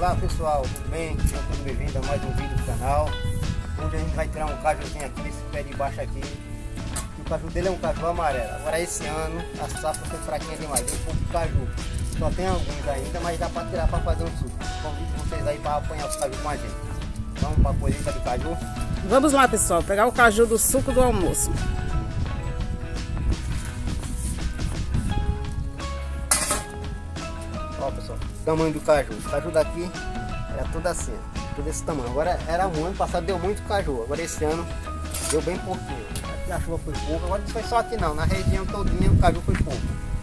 Olá pessoal, tudo bem? Sejam todos bem-vindos a mais um vídeo do canal. Hoje a gente vai tirar um cajuzinho aqui desse pé de baixo aqui. O caju dele é um caju amarelo. Agora esse ano a safra foi fraquinha demais, tem pouco caju. Só tem alguns ainda, mas dá para tirar para fazer um suco. Convido vocês aí para apanhar os caju com a gente. Vamos para a colheita de caju? Vamos lá pessoal, pegar o caju do suco do almoço. Ó pessoal, tamanho do caju. O caju daqui era tudo assim, ó, tudo esse tamanho. Agora era um ano passado deu muito caju, agora esse ano deu bem pouquinho. Aqui a chuva foi pouco, agora não foi só aqui não, na região todinha o caju foi pouco.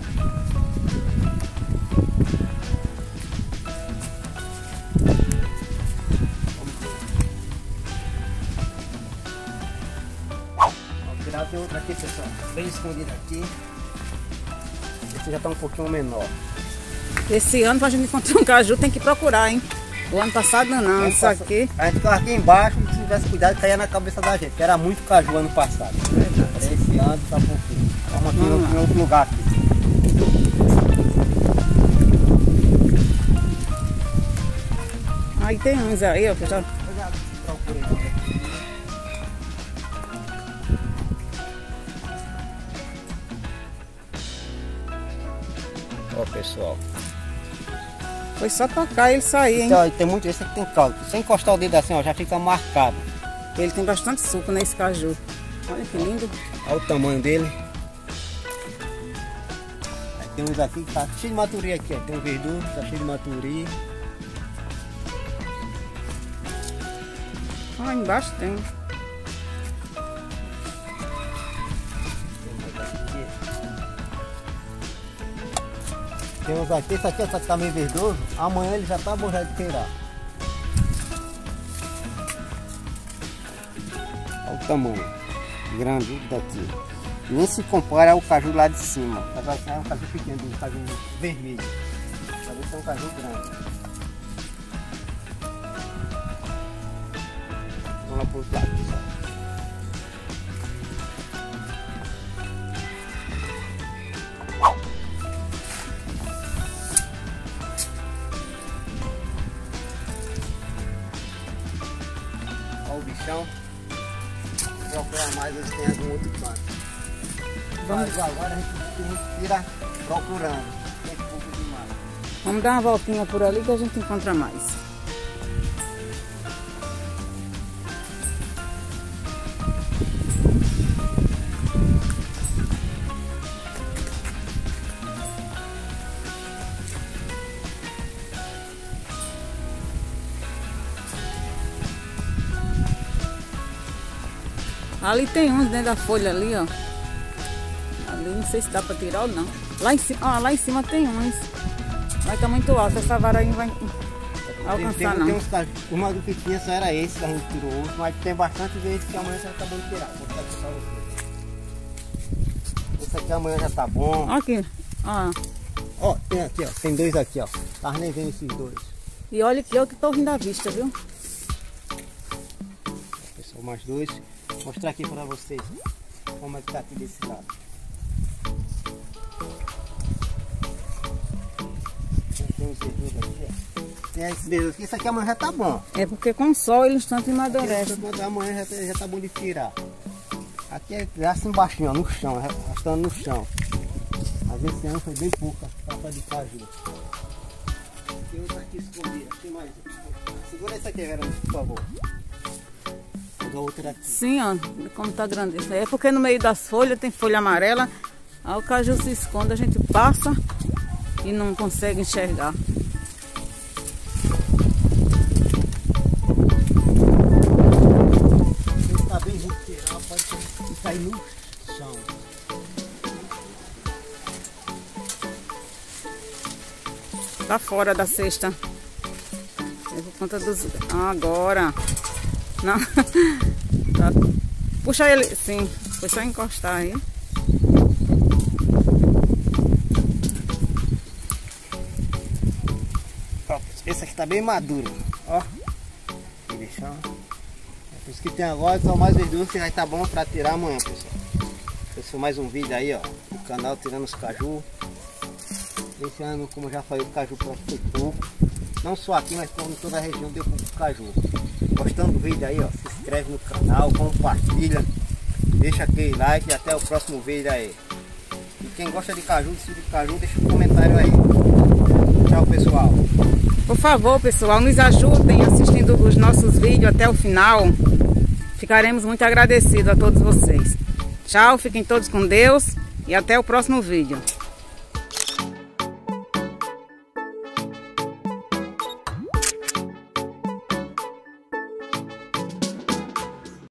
Vamos tirar, tem outro aqui pessoal, bem escondido aqui. Esse já está um pouquinho menor. Esse ano pra gente encontrar um caju tem que procurar, hein? O ano passado não, isso aqui. A gente ficava aqui embaixo, se tivesse cuidado, caía na cabeça da gente, que era muito caju ano passado. Esse ano tá pouquinho. Vamos aqui em outro lugar aqui. Aí tem uns aí, ó, que já... Eu já procurei aqui. Ó pessoal. Foi só tocar e ele sair, hein? Então, tem muito, esse aqui tem caldo. Se encostar o dedo assim, ó, já fica marcado. Ele tem bastante suco nesse caju. Olha que lindo. Olha o tamanho dele. Aí tem uns aqui que tá cheio de maturi aqui, ó. Tem um verduro, tá cheio de maturi. Ah, embaixo tem. Tem uns aqui, esse aqui tá meio verdoso, amanhã ele já tá bom já de tirar. Olha o tamanho, grande daqui. Nem se compara ao caju lá de cima. É um caju pequeno, um caju vermelho. Talvez é um caju grande. Vamos lá pro outro lado, pessoal. Olha o bichão. Procurar mais, eles têm algum outro canto. Mas agora a gente tira procurando. Tem pouco demais. Vamos dar uma voltinha por ali que a gente encontra mais. Ali tem uns dentro da folha ali, ó. Ali não sei se dá pra tirar ou não. Lá em cima, ó, lá em cima tem uns. Mas tá muito alto, essa vara aí não vai alcançar não. Tem uns cajus, o mais que tinha só era esse que a gente tirou hoje, mas tem bastante vezes que amanhã já tá bom de tirar. Vou mostrar aqui pra vocês. Esse aqui amanhã já tá bom. Aqui, ó. Ó, tem aqui, ó. Tem dois aqui, ó. Tava nem vendo esses dois. E olha que eu que tô rindo à vista, viu? Pessoal, mais dois. Vou mostrar aqui pra vocês como é que tá aqui desse lado. Tem uns verdugos aqui, ó. Tem esse dedo aqui, isso aqui amanhã já tá bom. É porque com o sol ele instante amadurece. Amanhã já tá bom de tirar. Aqui é assim embaixinho, ó, no chão, arrastando no chão. Mas esse ano foi bem pouca pra de caju. Tem outro aqui escondido, tem mais. Segura esse aqui, Vera, por favor. Pega outra aqui. Sim, ó, como tá grande isso aí. É porque no meio das folhas tem folha amarela. Aí o caju se esconde, a gente passa e não consegue enxergar. Ele tá bem ruim de tirar, pode cair no chão. Tá fora da cesta. É por conta dos... Ah, agora. Não. Tá. Puxa ele. Sim. Foi só encostar aí. Esse aqui tá bem maduro. Ó. Aqui deixar. Por isso que tem agora, são mais verduras que vai estar bom para tirar amanhã, pessoal. Esse foi mais um vídeo aí, ó, do canal Tirando os Caju. Esse ano, como eu já falei, o caju foi pouco. não só aqui, mas como em toda a região do caju. Gostando do vídeo aí, ó, se inscreve no canal, compartilha, deixa aquele like e até o próximo vídeo aí. E quem gosta de caju, deixa um comentário aí. Tchau, pessoal. Por favor, pessoal, nos ajudem assistindo os nossos vídeos até o final. Ficaremos muito agradecidos a todos vocês. Tchau, fiquem todos com Deus e até o próximo vídeo.